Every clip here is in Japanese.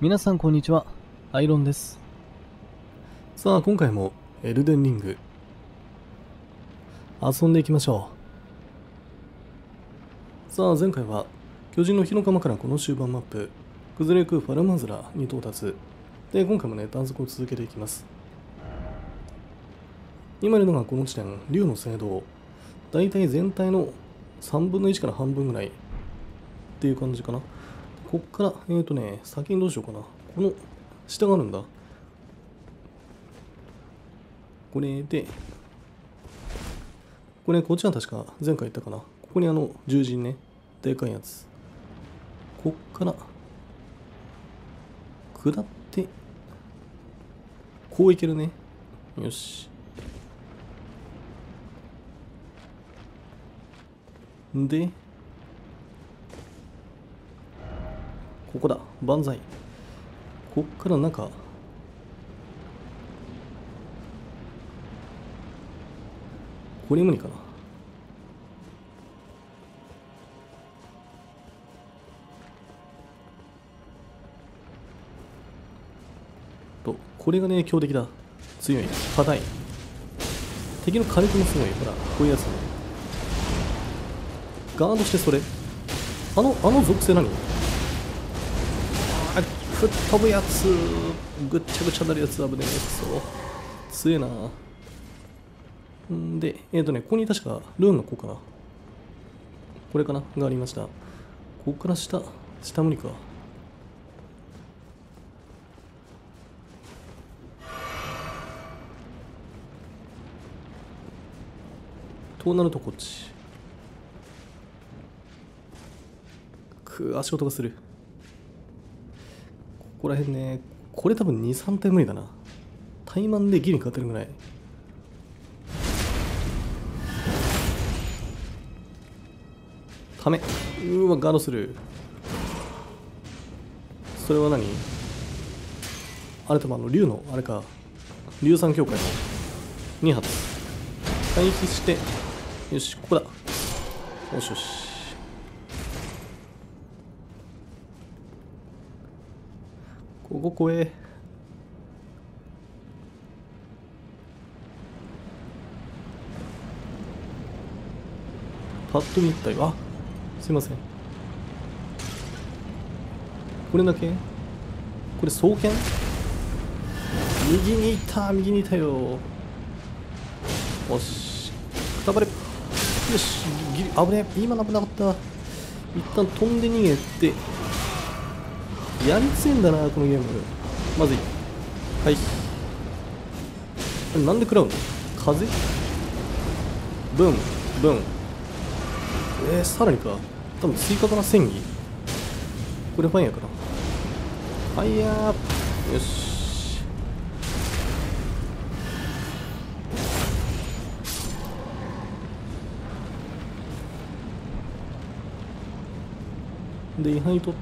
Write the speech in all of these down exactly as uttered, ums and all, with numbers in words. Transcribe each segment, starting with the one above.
皆さんこんにちは、アイロンです。 さあ今回もエルデンリング遊んでいきましょう。さあ前回は巨人の火の釜からこの終盤マップ崩れゆくファルマズラに到達で、今回もね探索を続けていきます。今いるのがこの地点、竜の聖堂、だいたい全体のさんぶんのいちから半分ぐらいっていう感じかな。こっからえーとね先にどうしようかな。この下があるんだ。これでこれこっちは確か前回言ったかな。ここにあの獣人ね、でかいやつ、こっから下ってこういけるね。よし。でここだ、万歳。こっから中これ無理かな。とこれがね強敵だ。強い、硬い。敵の火力もすごい。ほらこういうやつね。ガードして、それあのあの属性何。あ吹っ飛ぶやつ、ぐっちゃぐちゃなるやつ、危ねえ。くそ強えな。んでえっ、ー、とねここに確かルーンの子かな、これかながありました。ここから下下無理か。となるとこっち。く足音がする。ここら辺ね、これ多分にさんてん無理だな。怠慢でギリ勝てるぐらい。ためうーわガードする。それは何あれ多分あの竜のあれか、竜山協会のに発回避して、よしここだ。よしよし。ここ怖え。パッと見たよ。あ、すいません。これだけこれ双剣。右にいた、右にいたよ。よしくたばれ。よしギリ危ねえ。今の危なかった。一旦飛んで逃げて、やりつえんだなこのゲーム。まずい。はい。なんで食らうの。風ブンブン。えー、さらにか。多分追加かな、戦技。これファイヤーかな。ファイヤー。よし。で、位牌取って、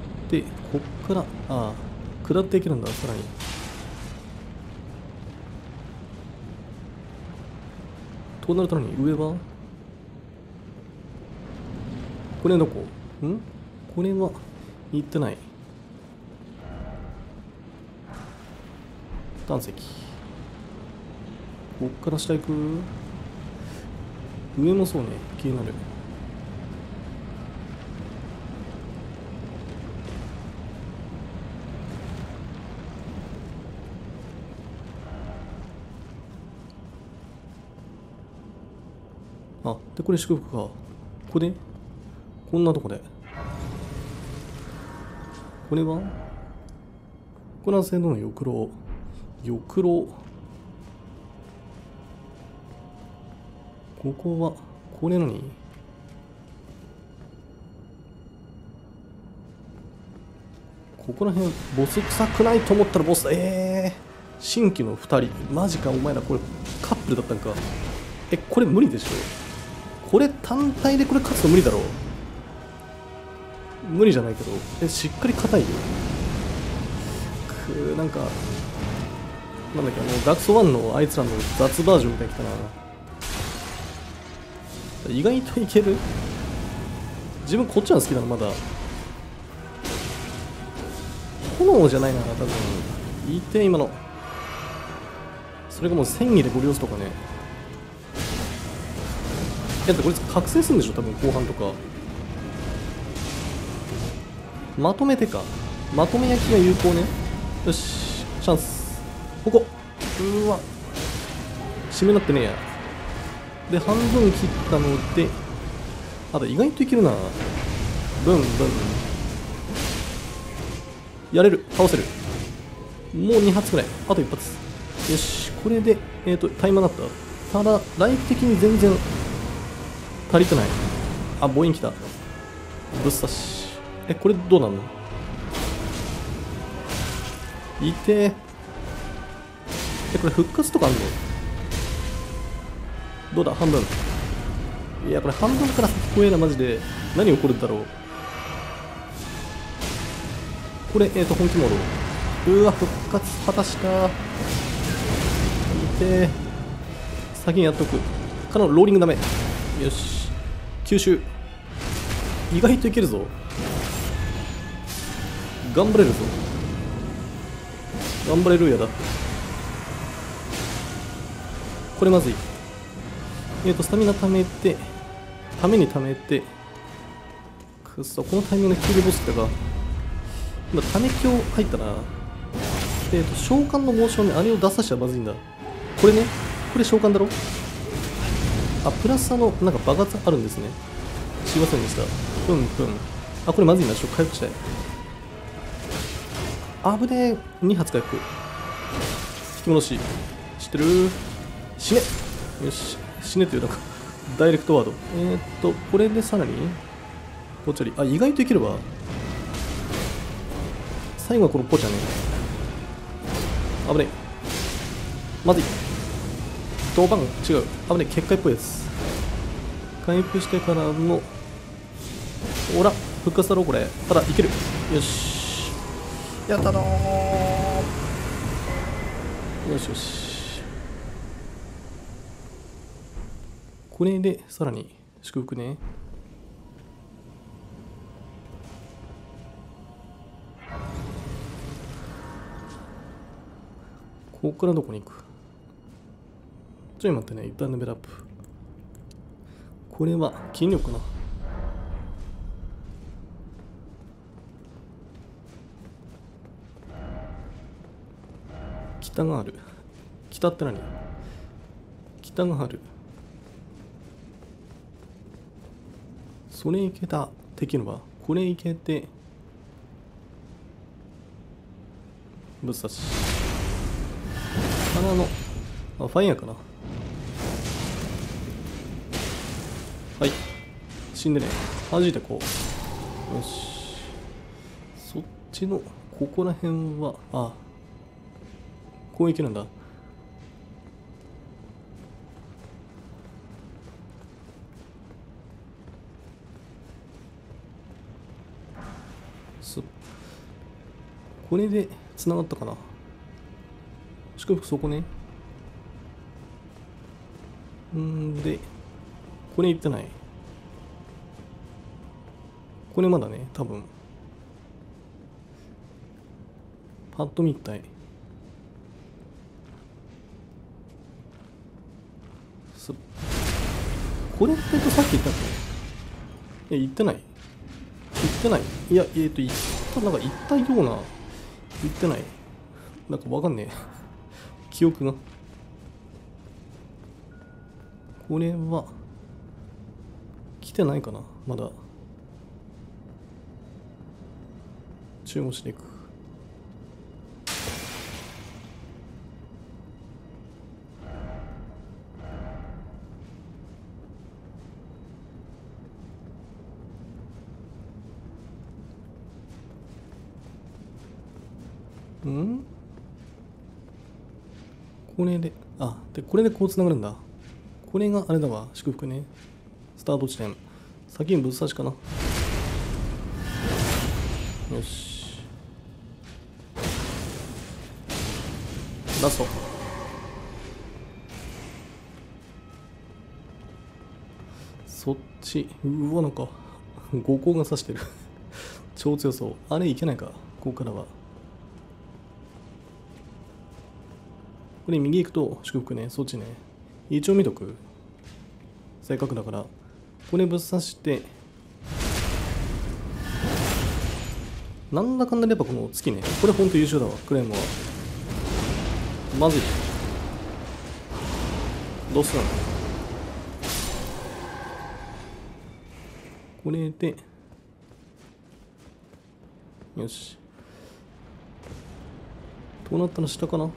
こっから、ああ、下っていけるんだ、さらに。となると何、上はこれどこんこれは行ってない。岩石。こっから下行く。上もそうね、気になる。あ、でこれ祝福か。ここでこんなとこでこれはこれは聖堂の翼廊。翼廊。ここはこれ何。ここら辺ボス臭くないと思ったらボスだ。えー、新規のふたりマジか。お前らこれカップルだったんか。えこれ無理でしょ。これ単体でこれ勝つの無理だろう。無理じゃないけど、えしっかり硬いよ。くー、なんかなんだっけ、あのダークソワンのあいつらの雑バージョンみたいに来たな。意外といける。自分こっちは好きなのまだ。 炎じゃないな、多分。いいて、今の。それがもう戦意でゴリ押すとかね。だってこいつ覚醒するんでしょ、多分後半とか。まとめてか。まとめ焼きが有効ね。よし、チャンス。ここ。うーわ。締めなってねえや。で、半分切ったので、あと意外といけるな。ブンブン。やれる。倒せる。もうに発くらい。あといっ発。よし。これで、えっと、タイマーになった。ただ、ライフ的に全然足りてない。あ、母音来た。ぶっ刺し。え、これどうなんの？いてー。え、これ復活とかあんの？どうだ、半分。いや、これ半分から先怖えな、マジで。何起こるんだろう。これ、えーと、本気モード。うわ、復活果たした。いてー。先にやっとく。からのローリングダメ。よし。吸収。意外といけるぞ。頑張れるぞ。頑張れるやだ。これまずい。えっと、スタミナ貯めて、ために貯めて、くっそ、このタイミングでキルボスってか、今、種強入ったな。えっと、召喚のモーションにあれを出さしちゃまずいんだ。これね、これ召喚だろ？あ、プラスあの、なんか爆発あるんですね。知りませんでした。プンプン。あ、これまずいな。ちょっと回復したい。あぶねえ。に発回復。引き戻し。知ってる？死ね。よし。死ねっていうなんか、ダイレクトワード。えー、っと、これでさらに、ぽっちゃり。あ、意外といけるわ。最後はこのポチャね。危ねえ。まずい。ドバン。違う。危ねえ。結界っぽいやつ。回復してからの、ほら、復活だろ、これ。ただ、いける。よし。やったのー。よしよし。これで、さらに、祝福ね。ここからどこに行く？ちょい待ってね。一旦レベルアップ。これは、筋力かな。北がある。北って何？北がある。それいけた。敵のはこれいけて、ぶっ刺し。鼻の、あ、ファイヤーかな。はい。死んでね。弾いてこう。よし。そっちの、ここら辺は、あ、こういけるんだ。すこれで繋がったかな。祝福そこね。んで、これ行ってない。これまだね、多分。パッと見たい。すこれってさっき言ったっけ？え、言ってない言ってないいや、えっ、ー、と、言った、なんか言ったような。言ってない。なんかわかんねえ。記憶が。これは、来てないかなまだ。注文していく。んこれで、あ、で、これでこうつながるんだ。これがあれだわ、祝福ね。スタート地点。先にぶっ刺しかな。よし。ラスト。そっち。うわ、なんか、五光が刺してる。超強そう。あれいけないか、ここからは。 これ右行くと祝福ね、そっちね。一応見とく。せっかくだから。これぶっ刺して、なんだかんだでやっぱこの月ね。これほんと優秀だわ、クレームは。まずい。どうするのこれで、よし。どうなったら下かな。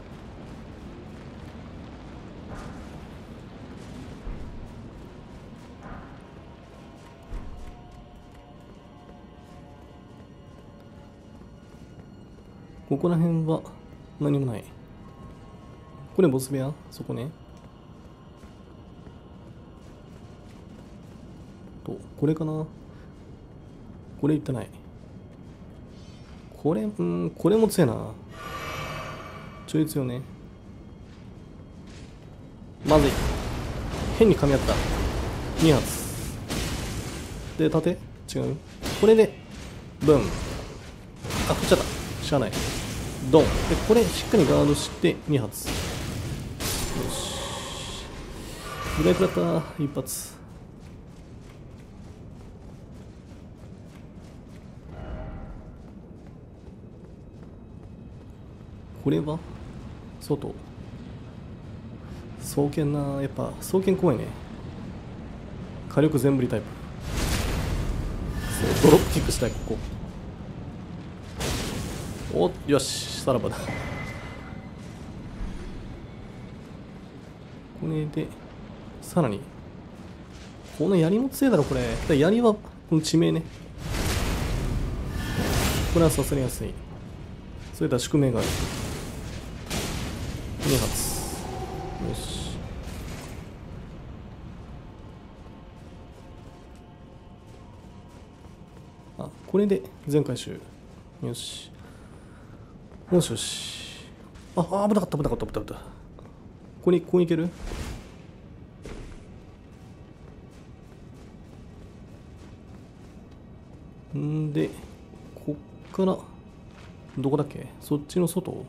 ここら辺は何もない。これボス部屋そこね。と、これかな。これいってない。これ、うん、これも強いな。ちょい強ね。まずい。変に噛み合った。に発。で、縦違う。これで、ブン。あ、振っちゃった。しゃあない。ドン。で、これしっかりガードしてに発。よし。ブレークだった。一発。これは外。双剣な。やっぱ双剣怖いね。火力全振りタイプ。そうドロップキックしたい、ここ。お、よし、さらばだ。これで、さらに。この槍も強いだろ、これ。槍は、この地名ね。これは刺されやすい。それとは宿命がある。に発。よし。あ、これで全回収。よし。よしよし。あ、あ危なかった、危なかった、危なかった。ここに、ここに行ける？んで、こっから、どこだっけ？そっちの外？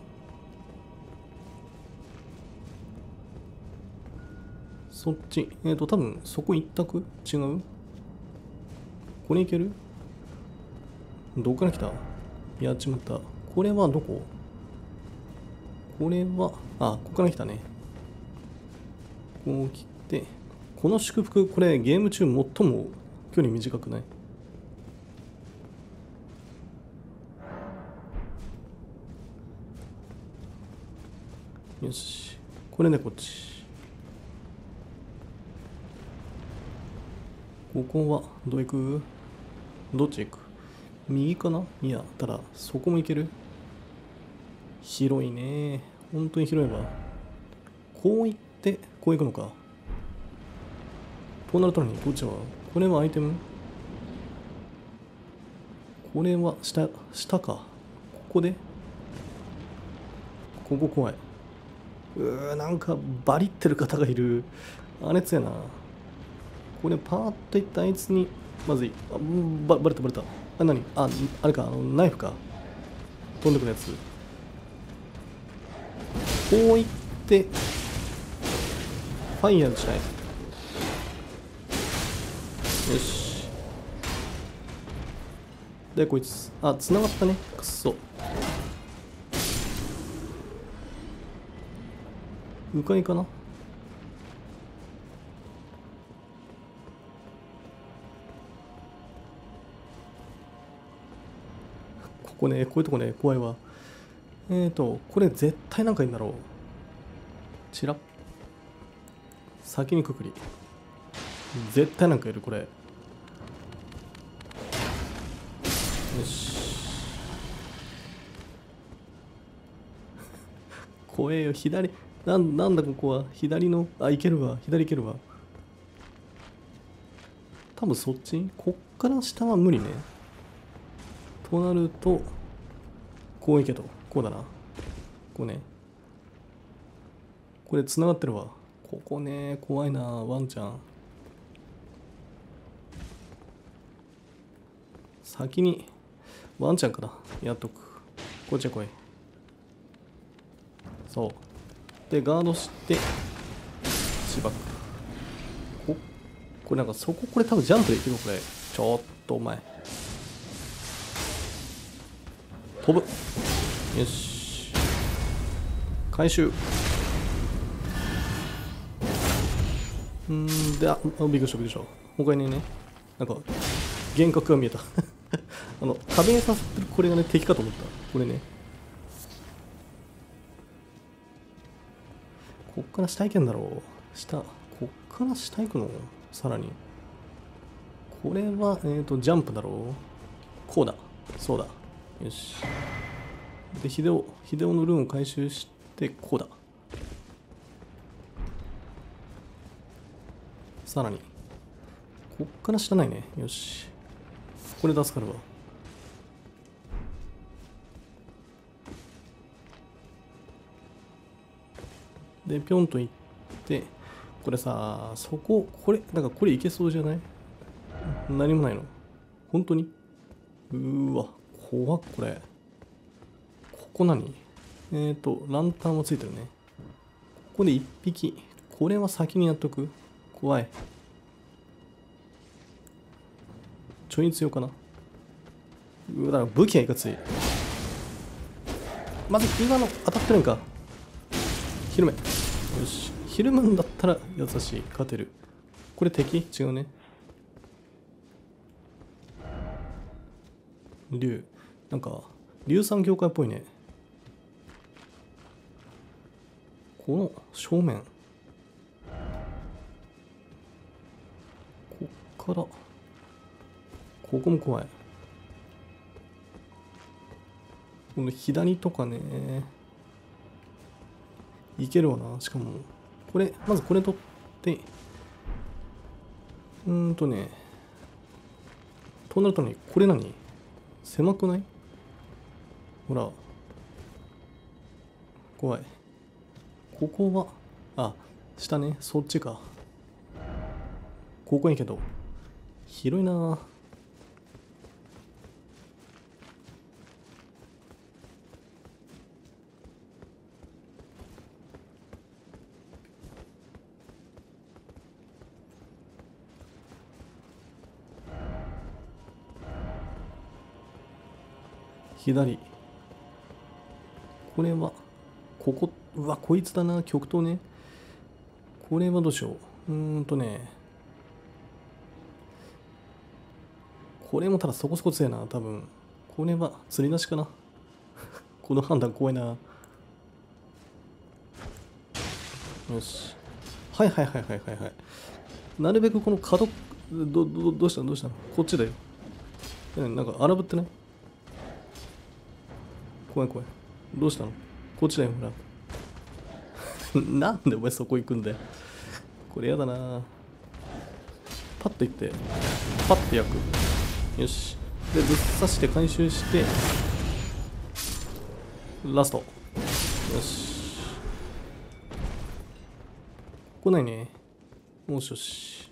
そっち。えっと、多分、そこ一択？違う？ここに行ける？どこから来た？やっちまった。これはどこ？これは、あ、ここから来たね。こう来て、この祝福、これゲーム中最も距離短くない？よし。これね、こっち。ここは、どう行く？どっち行く？右かな？いや、ただ、そこも行ける？広いね。本当に広いわ。こう行って、こう行くのか。こうなると何？どっちは？これはアイテム？これは下、下か。ここで？ここ怖い。うー、なんかバリってる方がいる。あれつやな。これパーッといったあいつに、まずい。あ、ば、バレたバレた。あ、何？あ、あれか、あの、ナイフか。飛んでくるやつ。こういって、ファイヤーしたい。よし。で、こいつ。あ、繋がったね。くっそ。迂回かな？ここね、こういうとこね、怖いわ。えーと、これ絶対なんかいいんだろう。チラッ。先にくくり。絶対なんかいる、これ。よし。怖えよ、左。なん、なんだここは。左の、あ、いけるわ。左いけるわ。多分そっち？こっから下は無理ね。となると、こういけと。こうだな。こうね。これ繋がってるわ。ここね、怖いな、ワンちゃん。先に、ワンちゃんかな。やっとく。こっちへ来い。そう。 でガードしてしばく。ここれなんかそこ、これ多分ジャンプでいけるのこれ。ちょっとお前飛ぶ。よし回収。んで、あ、びっくりしたびっくりした。もう一回ね、なんか幻覚が見えたあの壁に刺さってるこれがね敵かと思った。これね、こっから下行けんだろう。下、こっから下行くの。さらにこれはえっ、ー、とジャンプだろう。こうだ、そうだ。よし。でヒデオヒデオのルーンを回収してこうだ。さらにこっから下ないね。よし、これ助かるわ。でぴょんと行って、これさ、そこ、これなんかこれいけそうじゃない？何もないの本当に。うーわ怖っ。これここ何？えーとランタンもついてるね。ここでいっぴき。これは先にやっとく。怖い。ちょい強かな。うわ、だから武器がいかつい。まず今の当たってるんか。ひるめ。よし、ひるむんだったら優しい。勝てる。これ敵？違うね。竜。なんか硫酸業界っぽいね。この正面、こっからここも怖い。この左とかね、いけるわな。しかもこれまずこれ取って、うーんとねとなるとね、これ何狭くない？ほら怖い。ここはあ下ね、そっちか。ここいいけど広いな。左、これはここ、うわこいつだな。極東ね。これはどうしよう。うーんとね、これもただそこそこ強いな多分。これは釣りなしかなこの判断怖いな。よし、はいはいはいはいはいはい。なるべくこの角、どどどうしたのどうしたの。こっちだよ。なんか荒ぶってない？怖い怖い。どうしたの？こっちだよほらなんでお前そこ行くんだよ。これやだな。パッと行ってパッと焼く。よし。でぶっ刺して回収してラスト。よし、来ないね。よしよし。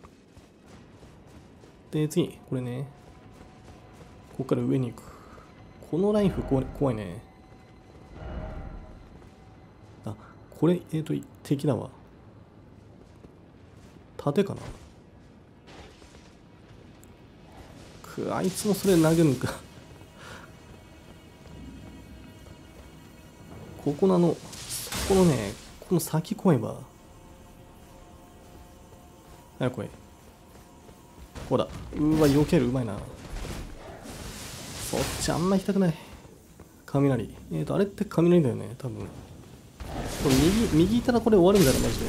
で次これね、ここから上に行く。このライフ怖いね。あ、これえっ、ー、と敵だわ。盾かな。くあいつもそれ投げるのかここのあのこのね、この先怖いわ。早く来い。こうだ。うわ避ける。うまいな。そっちあんま行きたくない。雷。えーとあれって雷だよね多分。これ右右行ったらこれ終わるんだよマジで。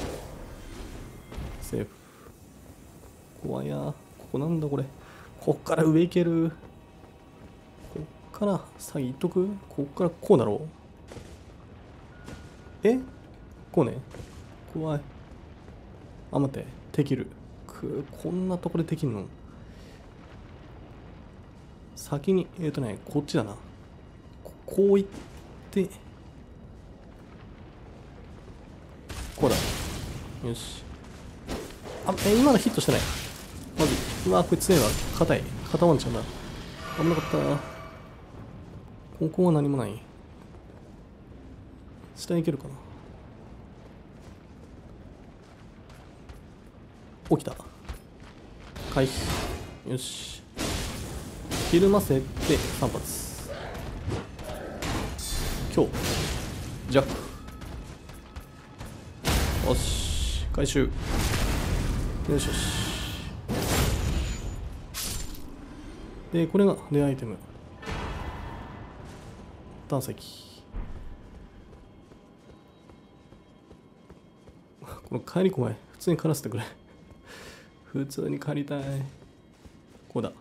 セーフ。怖いや。ここなんだこれ。こっから上行ける。こっからさ行っとく。こっからこうだろう。えこうね。怖い。あ待って、敵いる。くこんなとこでできんの。先にえっ、ー、とねこっちだな。ここう行ってこうだ。よし。あえ今のヒットしてない。まずうわこれ強いわ。硬い。硬ワンちゃんだ。危なかった。ここは何もない。下に行けるかな。 起きた。回避。よし。ひるませてさん発。今日。ジャック。よし。回収。よしよし。で、これがレアアイテム。探石。この帰り怖い。普通に帰らせてくれ。普通に帰りたい。こうだ。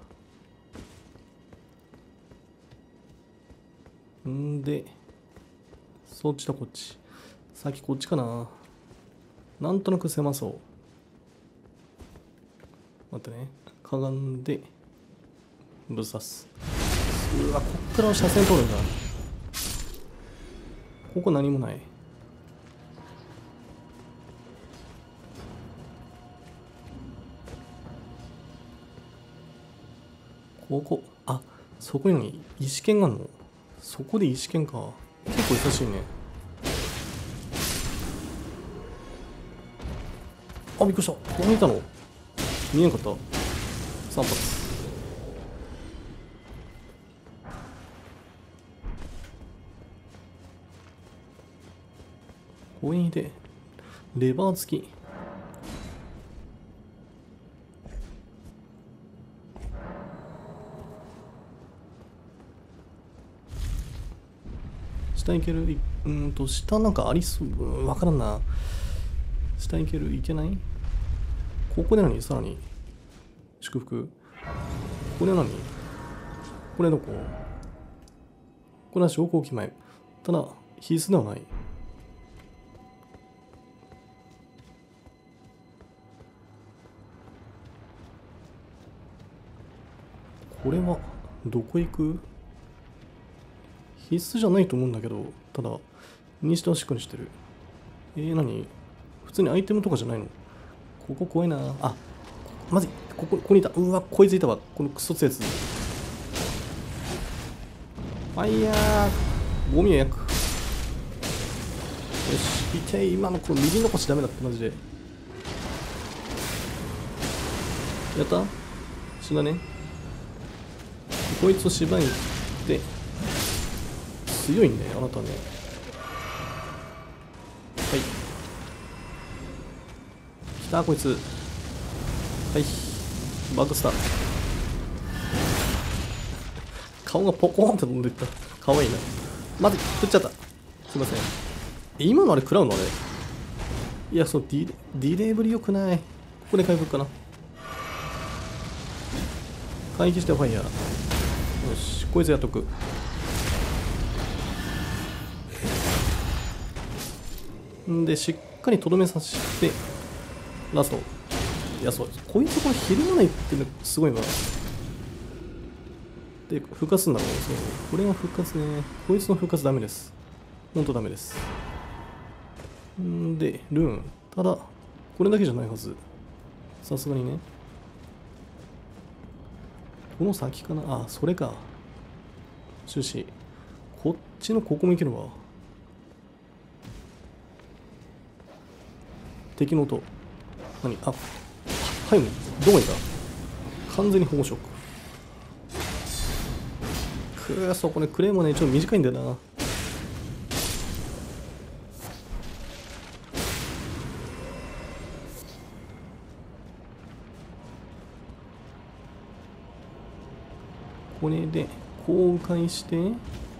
んで、そっちとこっち。さっきこっちかな。なんとなく狭そう。待ってね。かがんで、ぶっ刺す。うわ、こっから車線通るんだ。ここ何もない。ここ、あ、そこに石剣があるの。そこで石剣か。結構優しいね。あ、びっくりした。ここにいたの見えんかった。さん発。ここにでレバー付き。下行ける。うんと下なんかありそう。うん、わからんな。下行ける。行けない。ここで何。さらに祝福。これ何。これどこ。これは昇降機前。ただ必須ではない。これはどこ行く。必須じゃないと思うんだけど、ただにしてはしっかりしてる。えー、何。普通にアイテムとかじゃないの。ここ怖いなあ。まずい。ここ、ここにいた。うわ、こいついたわ。このクソつやつ。ファイヤー。ゴミは焼く。よし、痛い。今のこの右残しダメだって、マジで。やった。死んだね。こいつを縛りにって強いね、あなたね。はい。来た、こいつ。はい。バグスター。顔がポコーンって飛んでいった。かわいいな。まずい、振っちゃった。すいません。え、今のあれ食らうのあれ。いや、そう、ディレ、ディレイぶり良くない。ここで回復かな。回避してファイヤー。よし、こいつやっとく。んで、しっかりとどめさせて、ラスト。いや、そう、こいつこれひるまないってのすごいわ。で、復活すんだろう。そう。これは復活ね。こいつの復活ダメです。ほんとダメです。んで、ルーン。ただ、これだけじゃないはず。さすがにね。この先かなあ、それか。終始。こっちのここもいけるわ。敵の音。何あ、はい、どこにいた。完全に保護色。くー、そこね、クレーもね、ちょっと短いんだよな。これで、こう迂回して、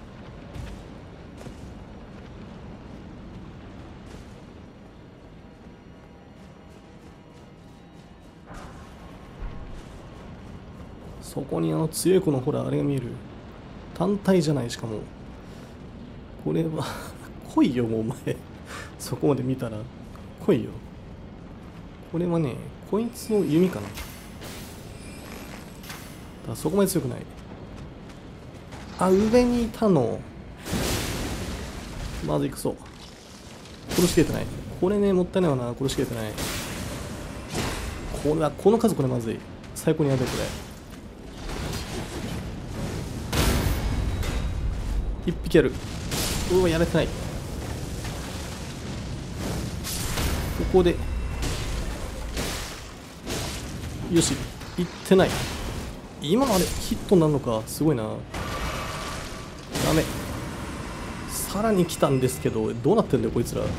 そこにあの強い子のほらあれが見える。単体じゃない。しかもこれは来いよもうお前そこまで見たら来いよ。これはね、こいつの弓かな。だからそこまで強くない。あ、上にいたの。まずいくそ。殺しきれてない。これね、もったいないわな。殺しきれてない。これはこの数、これまずい。最高にやべえこれ。一匹やる。うわ、やれてない。ここでよし、いってない。今のあれヒットになるのか、すごいな。ダメ。さらに来たんですけど、どうなってんだよこいつら。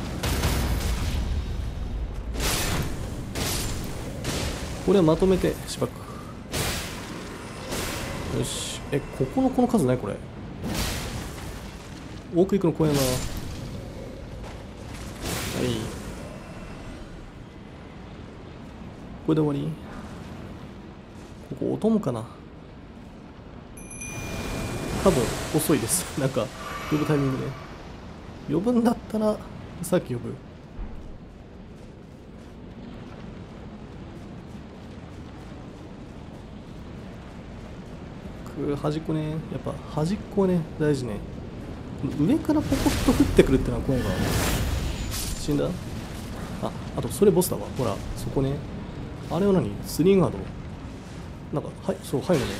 これはまとめてしばく。よし。え、ここのこの数ないこれ。奥行くの怖いな。はい。これで終わり。ここお供かな。多分遅いです。なんか呼ぶタイミングで呼ぶんだったらさっき呼ぶ。く端っこね。やっぱ端っこね大事ね。上からポコッと降ってくるってのは怖いわ。死んだ。あ、あとそれボスだわ。ほらそこね。あれは何？スリーガード。なんかはい、そう入るね。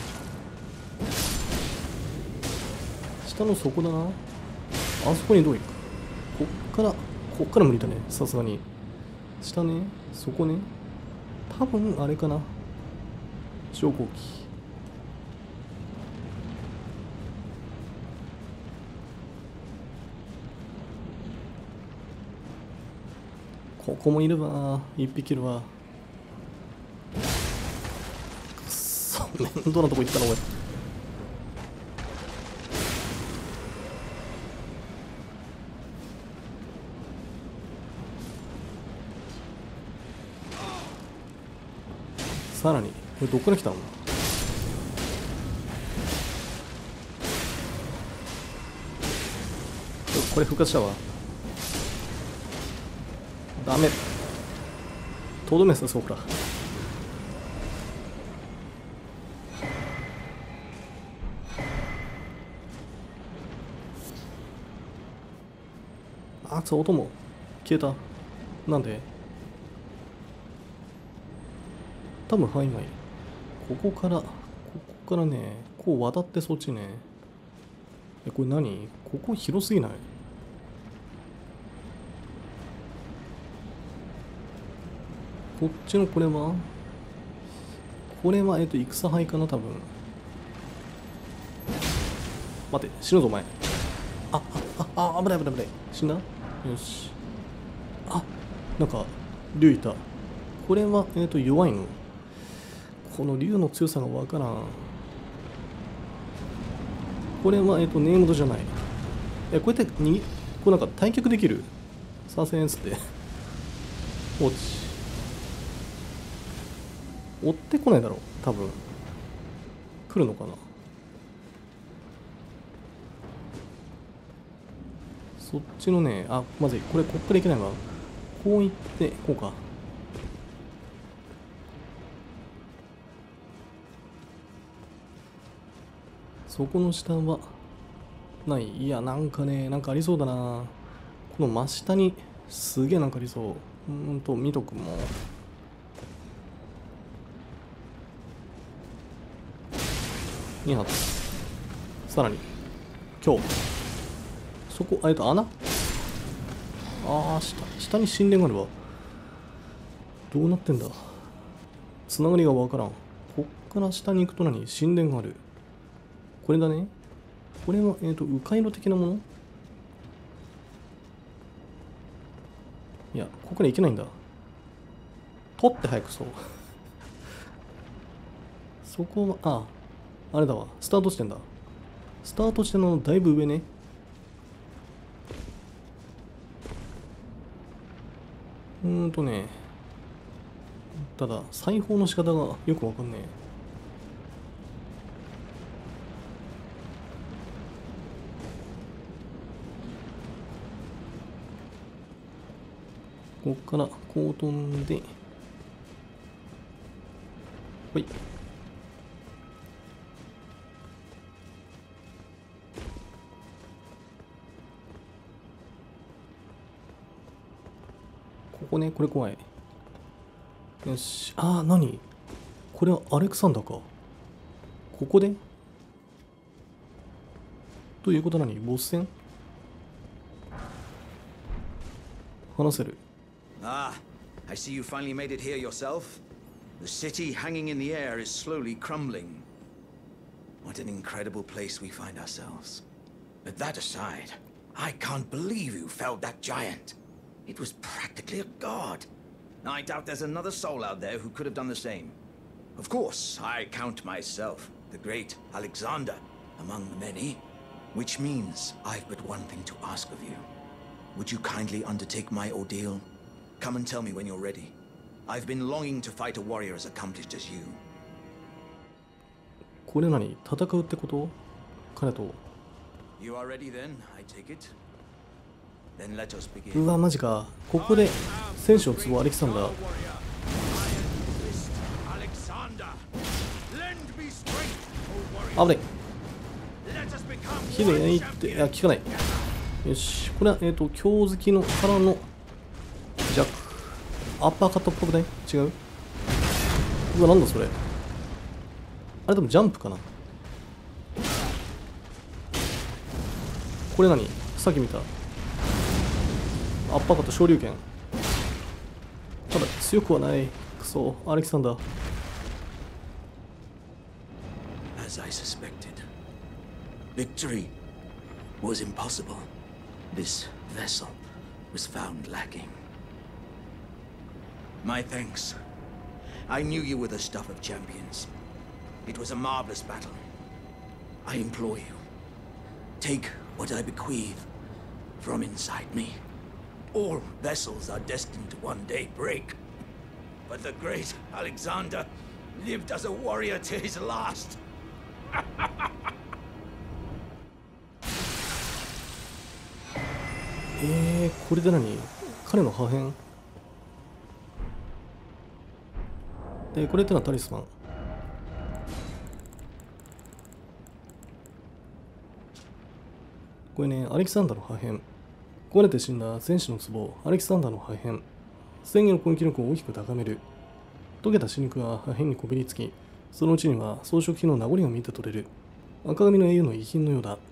下の底だな。あそこにどう行く？こっからこっから無理だね、さすがに。下ね、そこね。多分あれかな、昇降機。ここもいるわ。一匹いるわ。くっそ、面倒なとこ行ったなおい。さらにこれどっから来たの？これ復活したわ。ダメ。とどめさそうか。あ、そう、音も消えた。なんで？多分範囲外。ここからここからね、こう渡ってそっちね。え、これ何？ここ広すぎない？こっちのこれはこれはえっと戦牌かな多分。待って、死ぬぞお前。ああああ、危ない危ない危ない。死んだ？よし。あ、なんか竜いた。これはえっと弱いの？この竜の強さがわからん。これはえっとネームドじゃない。え、こうやって逃げ、こうなんか退却できる。させんつって落ち。追ってこないだろう多分。来るのかな。そっちのね、あ、まずい。これこっから行けないわ。こう行ってこうか。そこの下はない。いや、なんかね、なんかありそうだな。この真下にすげえなんかありそう。うーんと見とくも。に発。さらに今日そこ、えっと穴。ああ、下下に神殿があるわ。どうなってんだ。つながりがわからん。こっから下に行くと何？神殿がある。これだね。これはえっと迂回路的なもの。いや、ここから行けないんだ。取って早く。そうそこは、ああれだわ。スタート地点だ。スタート地点のだいぶ上ね。うーんとね、ただ裁縫の仕方がよくわかんねえ。こっからこう飛んで、ほい。ここね、これ怖い。よし。ああ、何これはアレクサンダーか。ここでということは何？ボス戦？話せる。 Ah, I see you finally made it here yourself. The city hanging in the air is slowly crumbling. What an incredible place we find ourselves. But that aside, I can't believe you felled that giant. It was practically a god. I doubt there's another soul out there who could have done the same. Of course, I count myself, the great Alexander, among the many. Which means I've but one thing to ask of you. Would you kindly undertake my ordeal? Come and tell me when you're ready. I've been longing to fight a warrior as accomplished as you. これ何？戦うってこと？彼と。 You are ready then, I take it. Then let us begin. うわ、マジか。ここで戦士の壺アレキサンダー。危ない。ひでえいって、いや、効かない。よし。これは、えっと、強好きのからのジャック。アッパーカットっぽくない？違う？うわ、なんだそれ。あれ多分ジャンプかな。これ何？さっき見た。アッパーカット昇竜拳。ただ強くはない。クソ、アレキサンダー。 As I suspected, victory was impossible. This vessel was found lacking. My thanks. I knew you were the stuff of champions. It was a marvelous battle. I implore you, take what I bequeath from inside me. All vessels are destined to one day break. But the great Alexander lived as a warrior to his last. えー、これで何？彼の破片で、これってのはタリスマン。これね、アレキサンダーの破片。壊れて死んだ戦士の壺、アレキサンダーの破片。戦技の攻撃力を大きく高める。溶けた死肉が破片にこびりつき、そのうちには装飾品の名残が見て取れる。赤髪の英雄の遺品のようだ。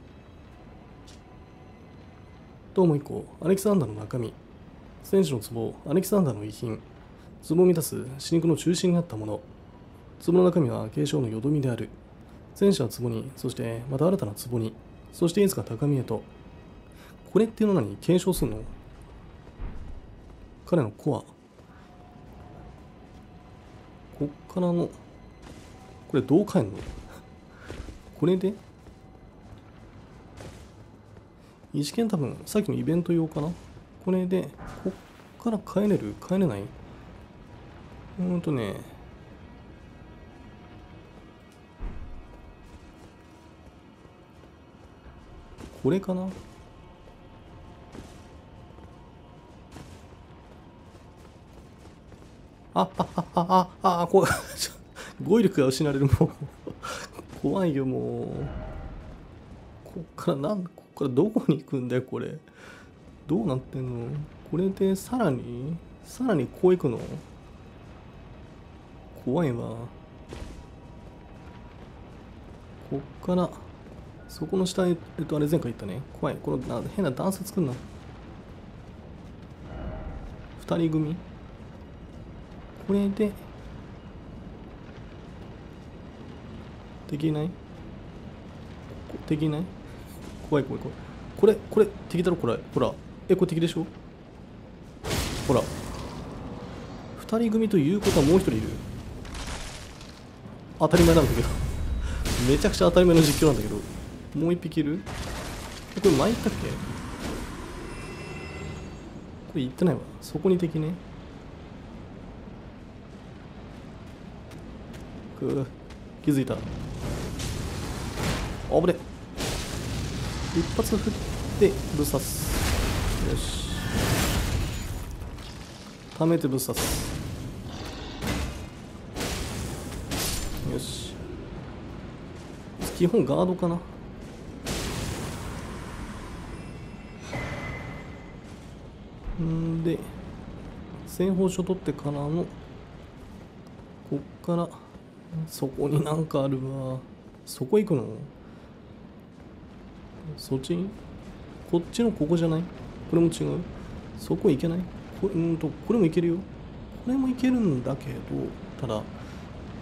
ともう一個、アレキサンダーの中身。戦士の壺、アレキサンダーの遺品。壺を満たす死肉の中心にあったもの。壺の中身は継承のよどみである。戦士は壺に、そしてまた新たな壺に、そしていつか高みへと。これっていうのは何？継承するの？彼のコア。こっからの、これどう変えんの？これで一試験多分、さっきのイベント用かな？これで、こっから変えれる？変えれない？うーんとね、これかな？あ、あ、あ、あ、あ、あ、こう、語彙力が失われる、もう。怖いよ、もう。こっから、なん、こっからどこに行くんだよ、これ。どうなってんの？これで、さらに、さらにこう行くの？怖いわ。こっから、そこの下へ、えっと、あれ前回言ったね。怖い。このな変な段差作んな。二人組。これで、できない？できない？怖い怖い怖い。これ、これ、敵だろ、これ。ほら。え、これ敵でしょ？ほら。二人組ということはもう一人いる。当たり前なんだけど。めちゃくちゃ当たり前の実況なんだけど。もう一匹いる？これ前行ったっけ？これ行ってないわ。そこに敵ね。く気づいた。あぶね。一発振ってぶっ刺す。よし。溜めてぶっ刺す。よし。基本ガードかな。んで、戦法書取ってからの、こっから、そこになんかあるわ。そこ行くの？そっち？こっちのここじゃない？これも違う？そこ行けない？こうんと、これも行けるよ。これも行けるんだけど、ただ、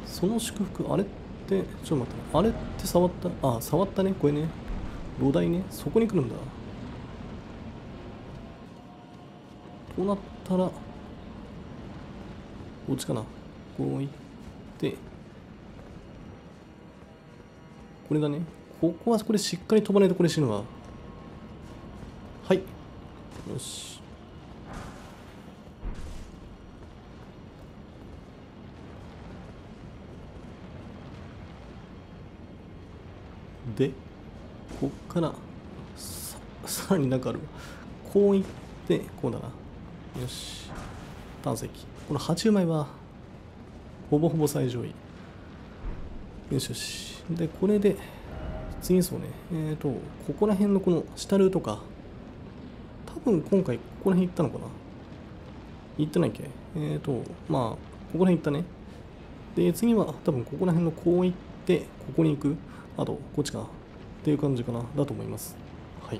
その祝福、あれってちょっと待ってね、あれって触った、あ触ったね、これね、土台ね、そこに来るんだ。こうなったらどっちかな、こういってこれだね。ここはこれしっかり飛ばないとこれ死ぬわ。はい、よし。でこっからささらに中ある。こういってこうだな。よし、胆石、このはちまいはほぼほぼ最上位。よしよし。でこれで次そうね、えっ、ー、とここら辺のこの下ルートか、多分今回ここら辺行ったのかな、行ってないっけ。えっ、ー、とまあここら辺行ったね。で次は多分ここら辺のこう行ってここに行く、あとこっちかなっていう感じかな、だと思います。はい。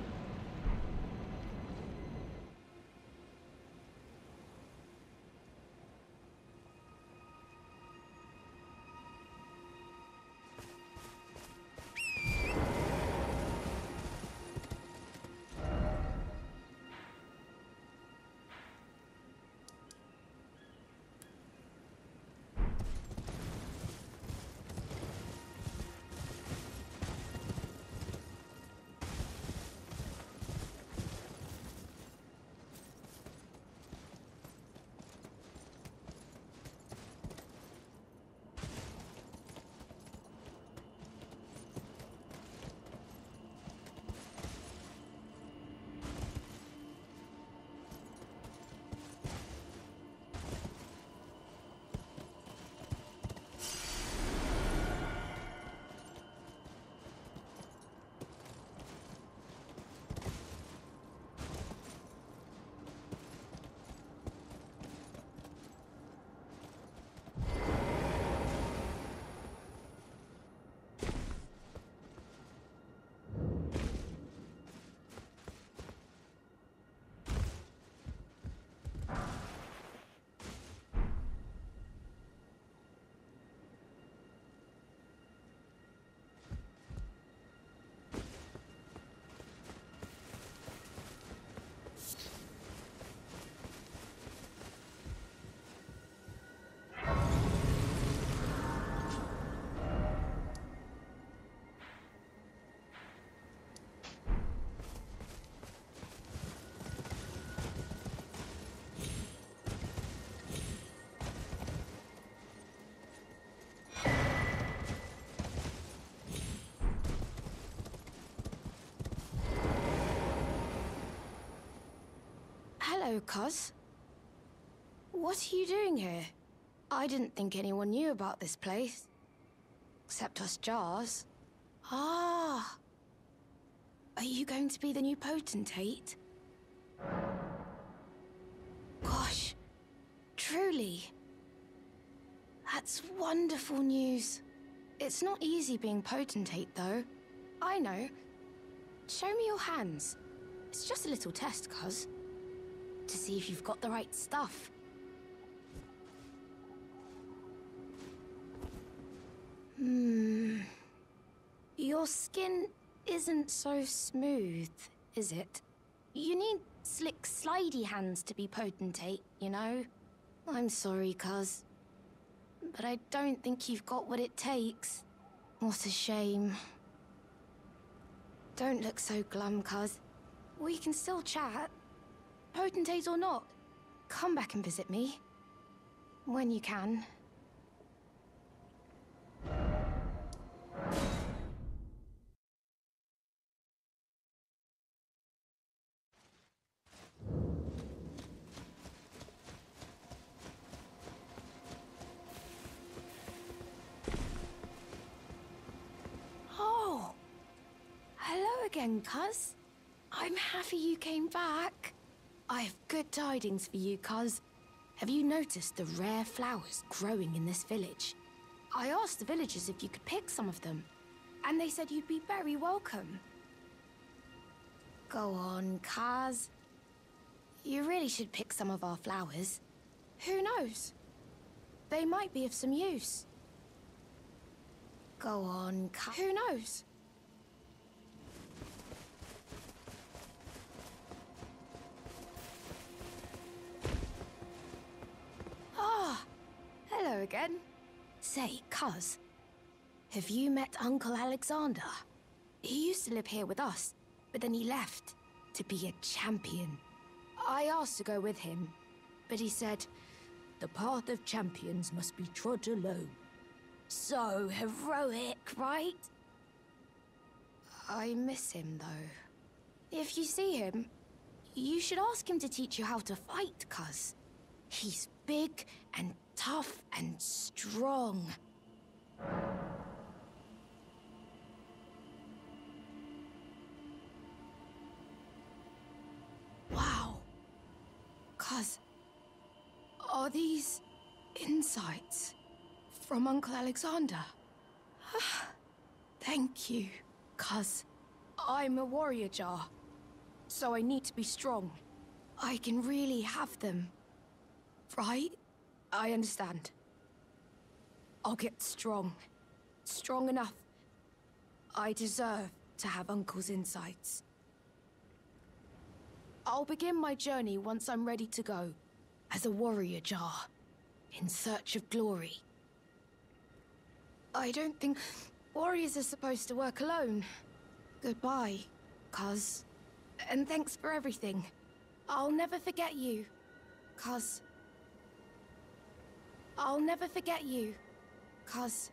Hello, Cuz. What are you doing here? I didn't think anyone knew about this place. Except us Jars. Ah. Are you going to be the new potentate? Gosh. Truly. That's wonderful news. It's not easy being potentate, though. I know. Show me your hands. It's just a little test, Cuz. To see if you've got the right stuff. Hmm. Your skin isn't so smooth, is it? You need slick, slidey hands to be potentate, you know? I'm sorry, Cuz. But I don't think you've got what it takes. What a shame. Don't look so glum, Cuz. We can still chat. Potentate or not, come back and visit me. When you can. Oh! Hello again, Cuz. I'm happy you came back. I have good tidings for you, Cuz. Have you noticed the rare flowers growing in this village? I asked the villagers if you could pick some of them, and they said you'd be very welcome. Go on, Kaz. You really should pick some of our flowers. Who knows? They might be of some use. Go on, Cuz. Who knows? Ah, hello again. Say, Cuz, have you met Uncle Alexander? He used to live here with us, but then he left to be a champion. I asked to go with him, but he said, the path of champions must be trod alone. So heroic, right? I miss him, though. If you see him, you should ask him to teach you how to fight, Cuz. He's big and tough and strong. Wow. Cuz, are these insights from Uncle Alexander? Thank you, Cuz. I'm a warrior jar, so I need to be strong. I can really have them, right? I understand. I'll get strong. Strong enough. I deserve to have Uncle's insights. I'll begin my journey once I'm ready to go, as a warrior jar, in search of glory. I don't think warriors are supposed to work alone. Goodbye, Cuz. And thanks for everything. I'll never forget you, Cuz. I'll never forget you, Cuz.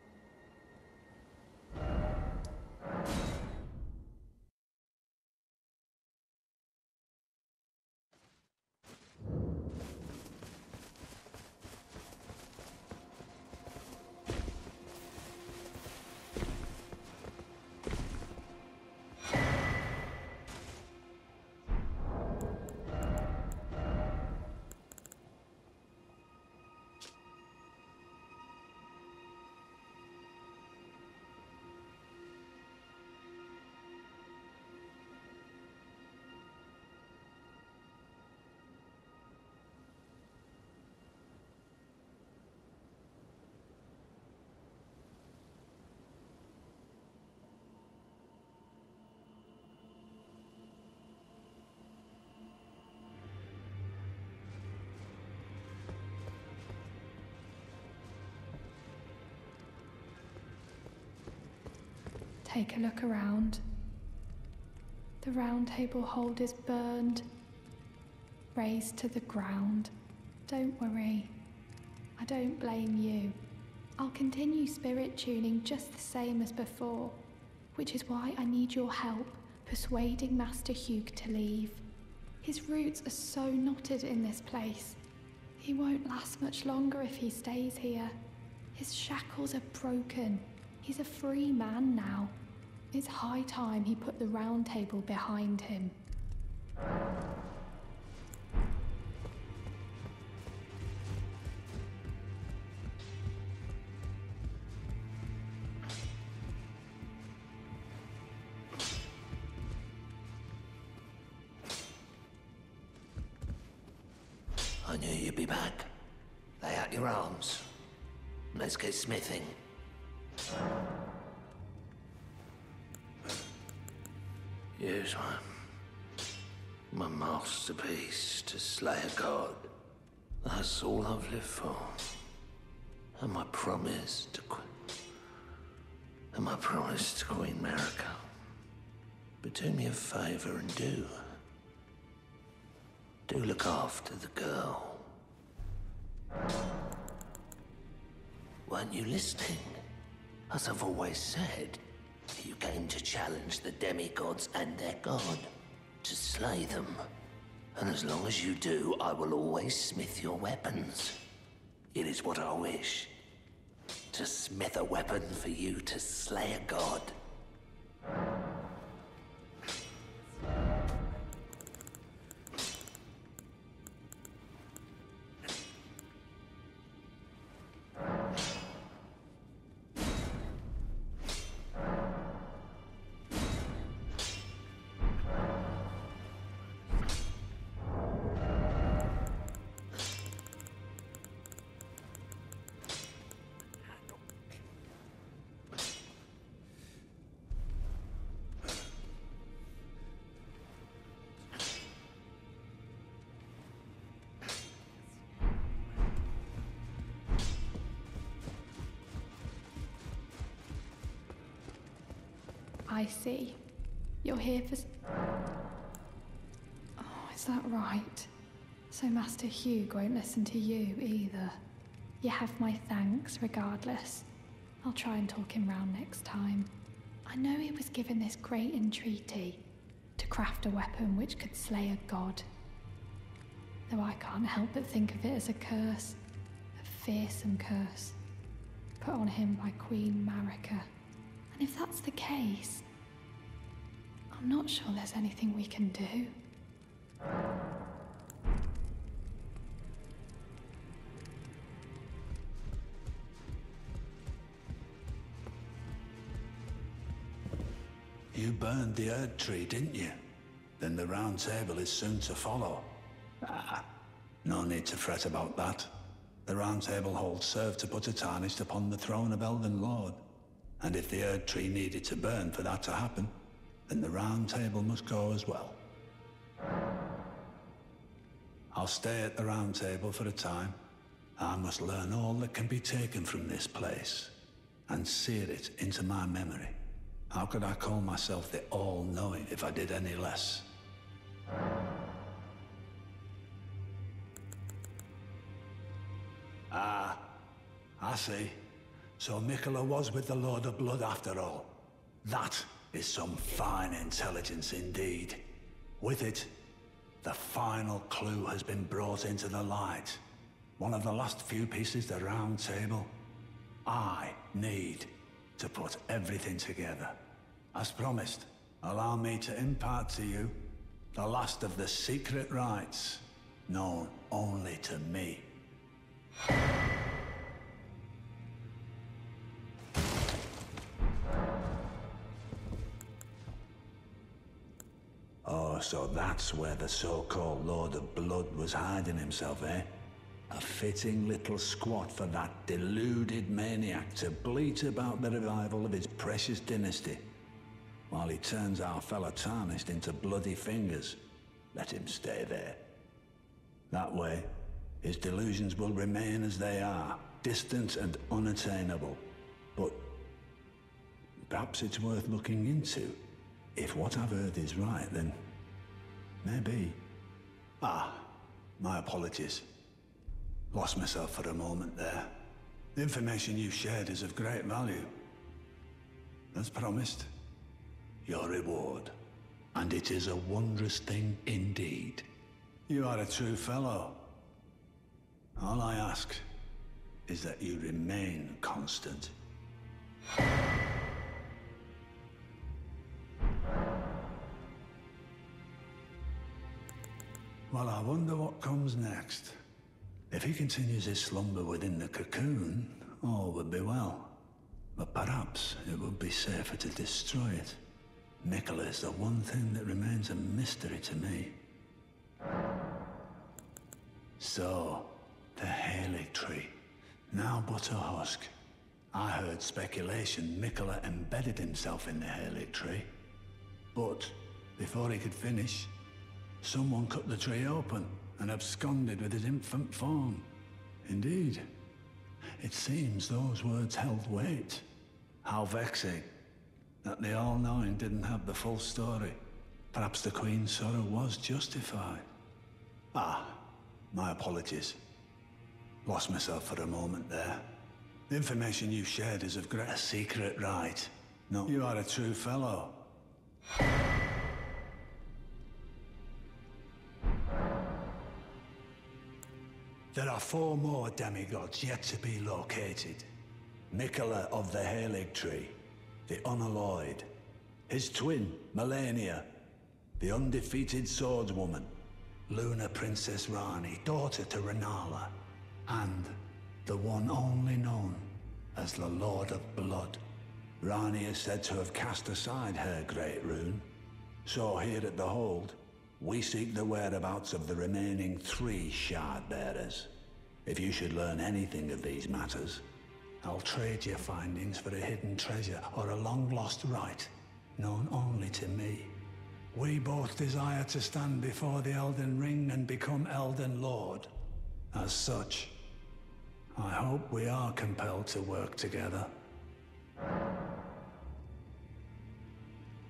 Take a look around. The round table hold is burned, razed to the ground. Don't worry, I don't blame you. I'll continue spirit tuning just the same as before, which is why I need your help persuading Master Hugh to leave. His roots are so knotted in this place. He won't last much longer if he stays here. His shackles are broken. He's a free man now. It's high time he put the round table behind him. I knew you'd be back. Lay out your arms. Let's get smithing. Here's my... my masterpiece to slay a god. That's all I've lived for. And my promise to Queen... And my promise to Queen Marika. But do me a favor and do... Do look after the girl. Weren't you listening? As I've always said, you came to challenge the demigods and their god, to slay them. And as long as you do, I will always smith your weapons. It is what I wish. To smith a weapon for you to slay a god. I see. You're here for... s- Oh, is that right? So Master Hugh won't listen to you either. You have my thanks regardless. I'll try and talk him round next time. I know he was given this great entreaty to craft a weapon which could slay a god. Though I can't help but think of it as a curse. A fearsome curse. Put on him by Queen Marika. And if that's the case, I'm not sure there's anything we can do. You burned the Erd Tree, didn't you? Then the Round Table is soon to follow. Ah, no need to fret about that. The Round Table hold served to put a tarnished upon the throne of Elden Lord. And if the Erd Tree needed to burn for that to happen, then the Round Table must go as well. I'll stay at the Round Table for a time. I must learn all that can be taken from this place, and sear it into my memory. How could I call myself the All-Knowing if I did any less? Ah, I see. So Miquella was with the Lord of Blood after all. That is some fine intelligence indeed. With it, the final clue has been brought into the light. One of the last few pieces of the Round Table. I need to put everything together. As promised, allow me to impart to you the last of the secret rites, known only to me. Oh, so that's where the so-called Lord of Blood was hiding himself, eh? A fitting little squat for that deluded maniac to bleat about the revival of his precious dynasty. While he turns our fella Tarnished into bloody fingers, let him stay there. That way, his delusions will remain as they are, distant and unattainable. But perhaps it's worth looking into. If what I've heard is right, then maybe... Ah, my apologies. Lost myself for a moment there. The information you shared is of great value. As promised, your reward. And it is a wondrous thing indeed. You are a true fellow. All I ask is that you remain constant. Well, I wonder what comes next. If he continues his slumber within the cocoon, all would be well. But perhaps it would be safer to destroy it. Miquella is the one thing that remains a mystery to me. So, the Halig Tree, now but a husk. I heard speculation Miquella embedded himself in the Halig Tree. But, before he could finish, someone cut the tree open and absconded with his infant form. Indeed, it seems those words held weight. How vexing that the All-Knowing didn't have the full story. Perhaps the Queen's sorrow was justified. Ah, my apologies. Lost myself for a moment there. The information you shared is of great... A secret rite. No, you are a true fellow. There are four more demigods yet to be located. Miquella of the Halig Tree, the Unalloyed, his twin, Malenia, the undefeated swordswoman, Luna Princess Ranni, daughter to Rennala, and the one only known as the Lord of Blood. Ranni is said to have cast aside her great rune, so here at the Hold, we seek the whereabouts of the remaining three Shard Bearers. If you should learn anything of these matters, I'll trade your findings for a hidden treasure or a long-lost rite, known only to me. We both desire to stand before the Elden Ring and become Elden Lord. As such, I hope we are compelled to work together.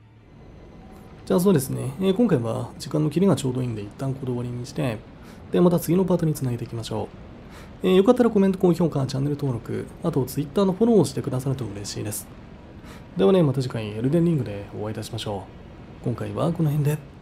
じゃあそうですね、えー今回は時間の切りがちょうどいいんで一旦これ終わりにして、で、また次のパートにつないでいきましょう。えーよかったらコメント、高評価、チャンネル登録、あと Twitter のフォローをしてくださると嬉しいです。ではね、また次回エルデンリングでお会いいたしましょう。今回はこの辺で。